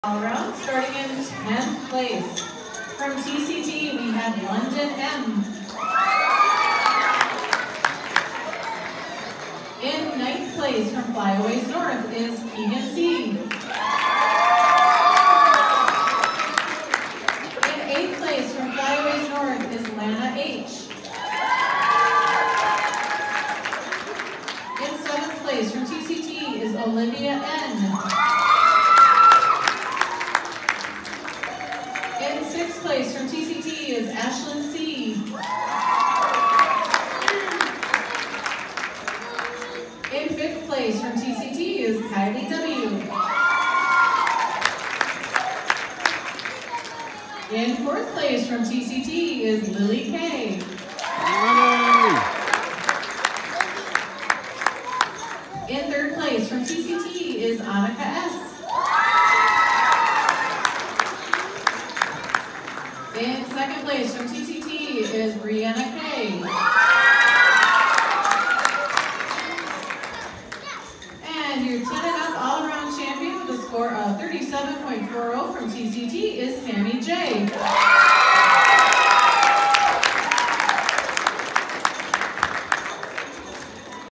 All around, starting in 10th place. From TCT, we have London M. In 9th place from Flyaways North is Keegan C. In 8th place from Flyaways North is Lana H. In 7th place from TCT is Olivia N. In 6th place from TCT is Ashlyn C. In 5th place from TCT is Kylie W. In 4th place from TCT is Lily K. In 3rd place from TCT is Annika S. In 2nd place from TCT is Brianna K. And your 10 and up all-around champion with a score of 37.40 from TCT is Sammy J.